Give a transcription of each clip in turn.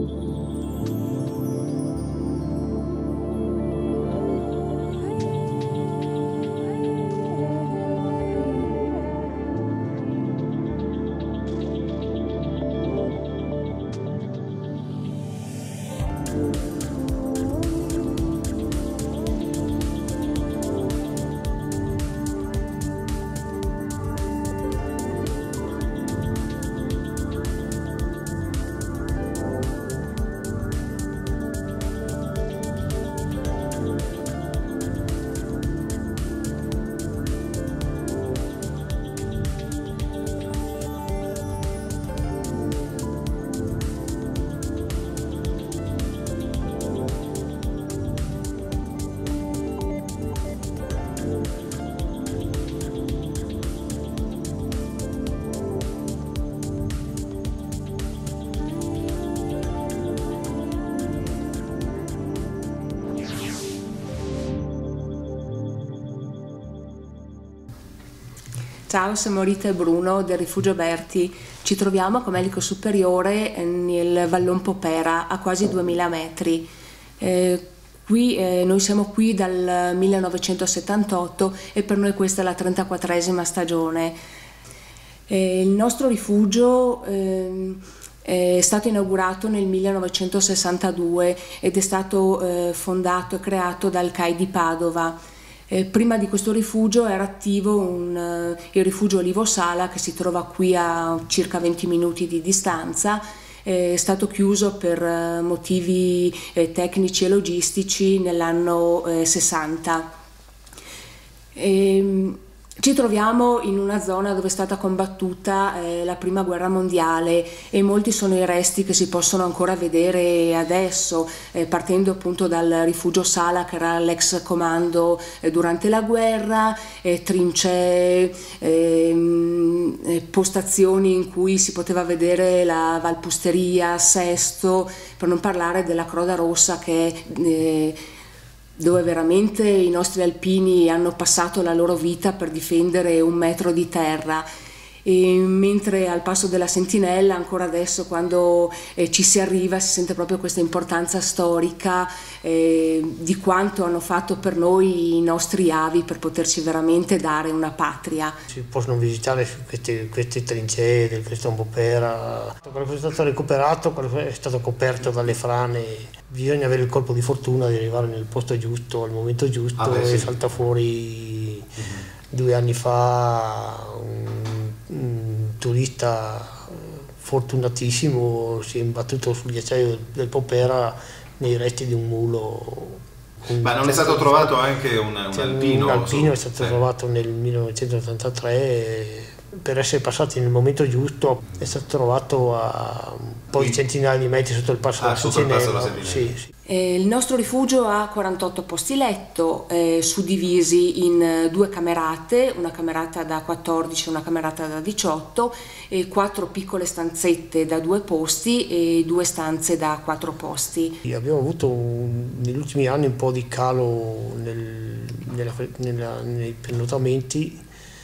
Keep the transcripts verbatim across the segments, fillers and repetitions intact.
Ciao, siamo Rita e Bruno del Rifugio Berti. Ci troviamo a Comelico Superiore nel Vallon Popera a quasi duemila metri. Eh, qui, eh, noi siamo qui dal millenovecentosettantotto e per noi questa è la trentaquattresima stagione. Eh, il nostro rifugio eh, è stato inaugurato nel millenovecentosessantadue ed è stato eh, fondato e creato dal C A I di Padova. Eh, prima di questo rifugio era attivo un, uh, il rifugio Olivo Sala, che si trova qui a circa venti minuti di distanza. È stato chiuso per uh, motivi eh, tecnici e logistici nell'anno eh, sessanta. E, ci troviamo in una zona dove è stata combattuta eh, la prima guerra mondiale e molti sono i resti che si possono ancora vedere adesso, eh, partendo appunto dal rifugio Sala, che era l'ex comando eh, durante la guerra, eh, trincee, eh, postazioni in cui si poteva vedere la Valpusteria, Sesto, per non parlare della Croda Rossa, che eh, dove veramente i nostri alpini hanno passato la loro vita per difendere un metro di terra. E mentre al passo della Sentinella, ancora adesso quando eh, ci si arriva, si sente proprio questa importanza storica eh, di quanto hanno fatto per noi i nostri avi per poterci veramente dare una patria. Si possono visitare queste, queste trincee del Creston Popera. Quello che è stato recuperato, quello che è stato coperto dalle frane, bisogna avere il colpo di fortuna di arrivare nel posto giusto, al momento giusto. Ah, beh, e sì. Salta fuori mm-hmm. due anni fa un un turista fortunatissimo, si è imbattuto sul ghiacciaio del Popera nei resti di un mulo. Un Ma non è stato trovato anche un, un alpino? Un alpino è stato sì. trovato nel millenovecentottantatré, per essere passati nel momento giusto è stato trovato a un po' di centinaia di metri sotto il passo ah, della Sentinella. Sì, sì. Eh, il nostro rifugio ha quarantotto posti letto, eh, suddivisi in due camerate, una camerata da quattordici e una camerata da diciotto, e quattro piccole stanzette da due posti e due stanze da quattro posti. Abbiamo avuto un, negli ultimi anni un po' di calo nel, nella, nella, nei prenotamenti,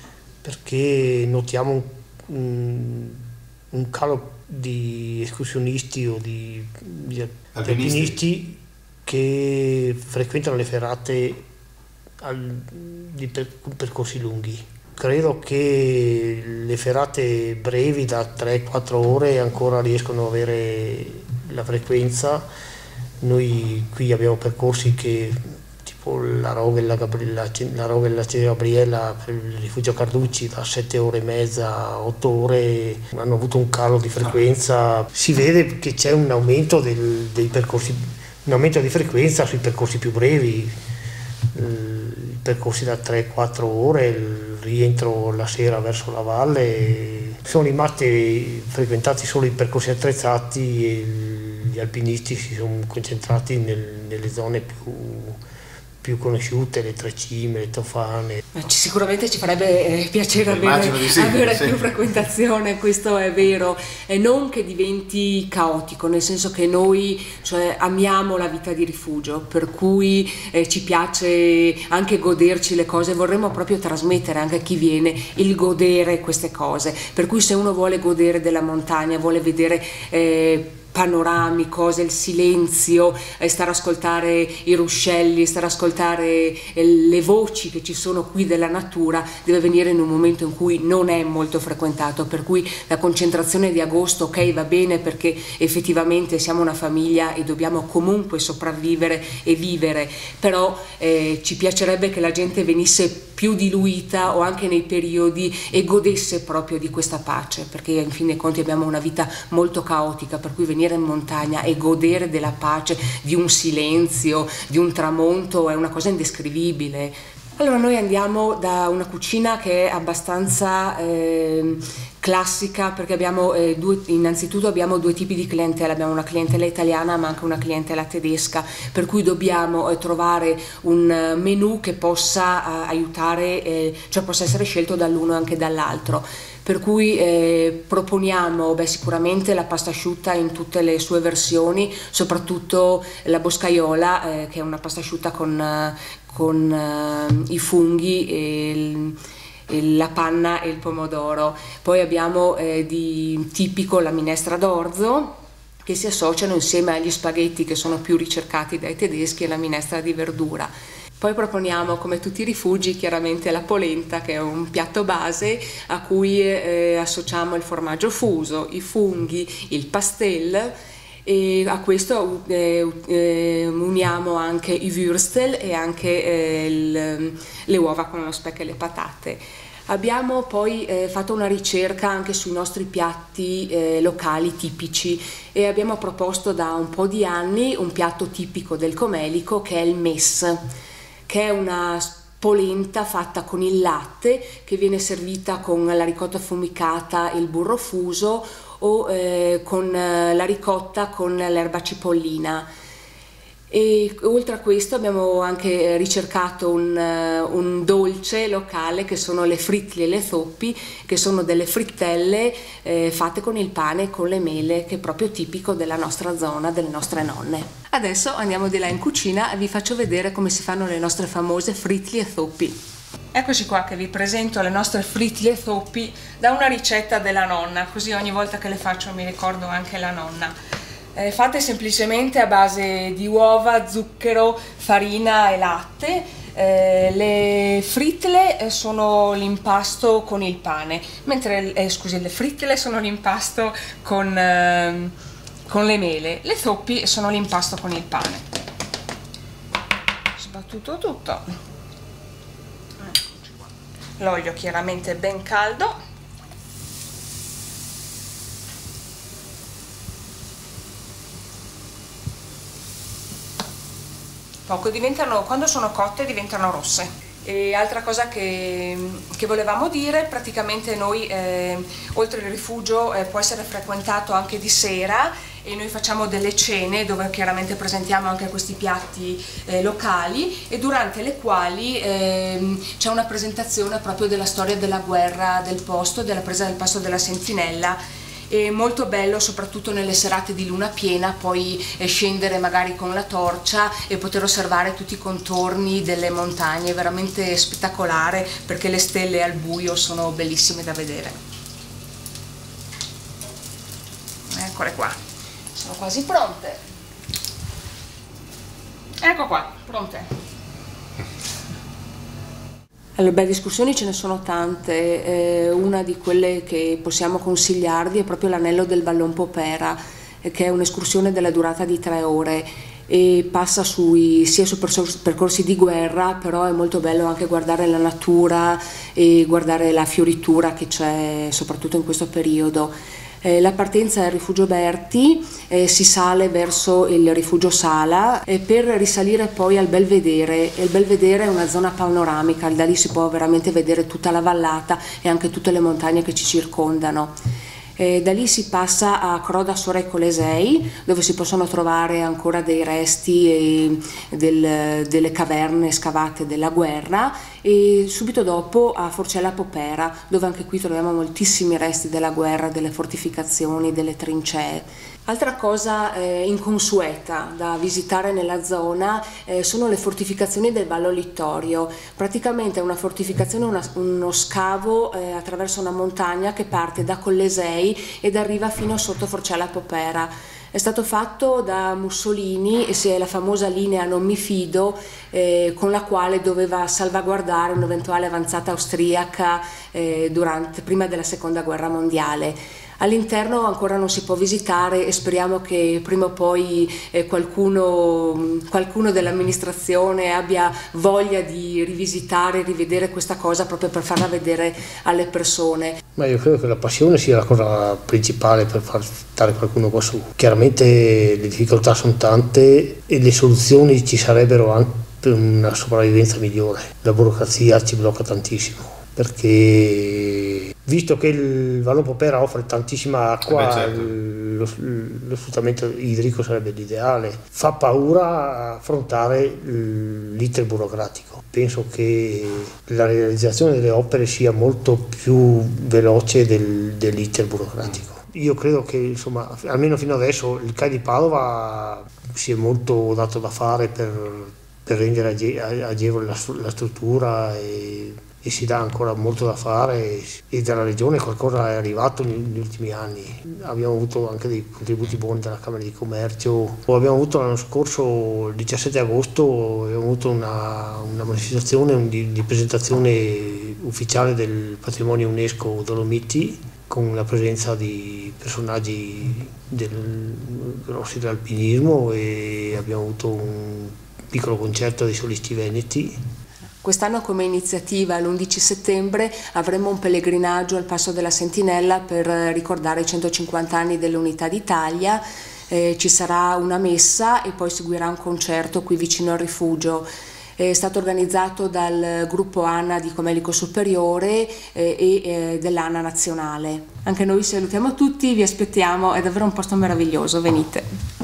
perché notiamo un, un calo di escursionisti o di, di alpinisti. alpinisti che frequentano le ferrate al, di per, percorsi lunghi. Credo che le ferrate brevi da tre quattro ore ancora riescono ad avere la frequenza. Noi qui abbiamo percorsi che tipo la Roga e la, la, la, Roga e la Gabriella per il rifugio Carducci da sette ore e mezza, otto ore, hanno avuto un calo di frequenza. Si vede che c'è un aumento del, dei percorsi, un aumento di frequenza sui percorsi più brevi, i percorsi da tre quattro ore, il rientro la sera verso la valle. Sono rimasti frequentati solo i percorsi attrezzati e gli alpinisti si sono concentrati nel, nelle zone più più conosciute, le Tre Cime, le Tofane. Ma sicuramente ci farebbe eh, piacere avere, sì, avere sì. più frequentazione, questo è vero, e non che diventi caotico, nel senso che noi cioè, amiamo la vita di rifugio, per cui eh, ci piace anche goderci le cose, vorremmo proprio trasmettere anche a chi viene il godere queste cose, per cui se uno vuole godere della montagna, vuole vedere eh, panorami, cose, il silenzio, eh, stare ad ascoltare i ruscelli, stare ad ascoltare eh, le voci che ci sono qui della natura, deve venire in un momento in cui non è molto frequentato, per cui la concentrazione di agosto, ok, va bene perché effettivamente siamo una famiglia e dobbiamo comunque sopravvivere e vivere, però eh, ci piacerebbe che la gente venisse più diluita o anche nei periodi e godesse proprio di questa pace, perché in fin dei conti abbiamo una vita molto caotica, per cui venire in montagna e godere della pace, di un silenzio, di un tramonto è una cosa indescrivibile. Allora noi andiamo da una cucina che è abbastanza eh, classica, perché abbiamo eh, due, innanzitutto abbiamo due tipi di clientela, abbiamo una clientela italiana ma anche una clientela tedesca, per cui dobbiamo eh, trovare un menù che possa eh, aiutare, eh, cioè possa essere scelto dall'uno e anche dall'altro. Per cui eh, proponiamo beh, sicuramente la pasta asciutta in tutte le sue versioni, soprattutto la boscaiola, eh, che è una pasta asciutta con, con eh, i funghi e il, e la panna e il pomodoro. Poi abbiamo eh, di tipico la minestra d'orzo, che si associano insieme agli spaghetti che sono più ricercati dai tedeschi e la minestra di verdura. Poi proponiamo, come tutti i rifugi, chiaramente la polenta, che è un piatto base a cui eh, associamo il formaggio fuso, i funghi, il pastel, e a questo eh, eh, uniamo anche i würstel e anche eh, il, le uova con lo speck e le patate. Abbiamo poi eh, fatto una ricerca anche sui nostri piatti eh, locali tipici e abbiamo proposto da un po' di anni un piatto tipico del Comelico che è il Mess, che è una polenta fatta con il latte che viene servita con la ricotta affumicata e il burro fuso o eh, con la ricotta con l'erba cipollina. E oltre a questo abbiamo anche ricercato un, un dolce locale che sono le frittli e le zoppi, che sono delle frittelle eh, fatte con il pane e con le mele, che è proprio tipico della nostra zona, delle nostre nonne. Adesso andiamo di là in cucina e vi faccio vedere come si fanno le nostre famose frittli e zoppi. Eccoci qua che vi presento le nostre frittli e zoppi da una ricetta della nonna, così ogni volta che le faccio mi ricordo anche la nonna. Eh, fatte semplicemente a base di uova, zucchero, farina e latte. Eh, le frittole sono l'impasto con il pane, mentre eh, scusi, le frittole sono l'impasto con, eh, con le mele, le zoppi sono l'impasto con il pane. Sbattuto tutto. L'olio chiaramente ben caldo. Poco, diventano, quando sono cotte diventano rosse. E altra cosa che, che volevamo dire, praticamente noi eh, oltre il rifugio eh, può essere frequentato anche di sera e noi facciamo delle cene dove chiaramente presentiamo anche questi piatti eh, locali e durante le quali eh, c'è una presentazione proprio della storia della guerra del posto, della presa del passo della Sentinella. È molto bello soprattutto nelle serate di luna piena poi eh, scendere magari con la torcia e poter osservare tutti i contorni delle montagne, è veramente spettacolare perché le stelle al buio sono bellissime da vedere. Eccole qua, sono quasi pronte. Ecco qua, pronte. Allora, beh, discussioni ce ne sono tante, eh, una di quelle che possiamo consigliarvi è proprio l'anello del Vallon Popera, eh, che è un'escursione della durata di tre ore e passa sui, sia su percorsi di guerra, però è molto bello anche guardare la natura e guardare la fioritura che c'è soprattutto in questo periodo. Eh, la partenza è al rifugio Berti, eh, si sale verso il rifugio Sala eh, per risalire poi al Belvedere. Il Belvedere è una zona panoramica, da lì si può veramente vedere tutta la vallata e anche tutte le montagne che ci circondano. Eh, da lì si passa a Croda Sora Colesei, dove si possono trovare ancora dei resti eh, del, delle caverne scavate della guerra, e subito dopo a Forcella Popera, dove anche qui troviamo moltissimi resti della guerra, delle fortificazioni, delle trincee. Altra cosa eh, inconsueta da visitare nella zona eh, sono le fortificazioni del Vallo Littorio. Praticamente è una fortificazione, una, uno scavo eh, attraverso una montagna che parte da Collesei ed arriva fino sotto Forcella Popera. È stato fatto da Mussolini e si è la famosa linea non mi fido, eh, con la quale doveva salvaguardare un'eventuale avanzata austriaca eh, durante, prima della seconda guerra mondiale. All'interno ancora non si può visitare e speriamo che prima o poi eh, qualcuno, qualcuno dell'amministrazione abbia voglia di rivisitare, rivedere questa cosa proprio per farla vedere alle persone. Ma io credo che la passione sia la cosa principale per far stare qualcuno qua su. Chiaramente le difficoltà sono tante e le soluzioni ci sarebbero anche per una sopravvivenza migliore. La burocrazia ci blocca tantissimo, perché visto che il Vallon Popera offre tantissima acqua, Beh, certo. lo, lo sfruttamento idrico sarebbe l'ideale. Fa paura affrontare l'iter burocratico. Penso che la realizzazione delle opere sia molto più veloce del, dell'iter burocratico. Io credo che, insomma, almeno fino adesso il C A I di Padova si è molto dato da fare per, per rendere age, agevole la, la struttura e e si dà ancora molto da fare, e dalla regione qualcosa è arrivato negli ultimi anni. Abbiamo avuto anche dei contributi buoni dalla Camera di Commercio. Abbiamo avuto l'anno scorso, il diciassette agosto, abbiamo avuto una, una manifestazione di, di presentazione ufficiale del patrimonio UNESCO Dolomiti, con la presenza di personaggi del, grossi dell'alpinismo, e abbiamo avuto un piccolo concerto dei solisti veneti. Quest'anno come iniziativa l'undici settembre avremo un pellegrinaggio al Passo della Sentinella per ricordare i centocinquanta anni dell'Unità d'Italia, eh, ci sarà una messa e poi seguirà un concerto qui vicino al rifugio. È stato organizzato dal gruppo ANA di Comelico Superiore eh, e eh, dell'ANA Nazionale. Anche noi salutiamo tutti, vi aspettiamo, è davvero un posto meraviglioso, venite.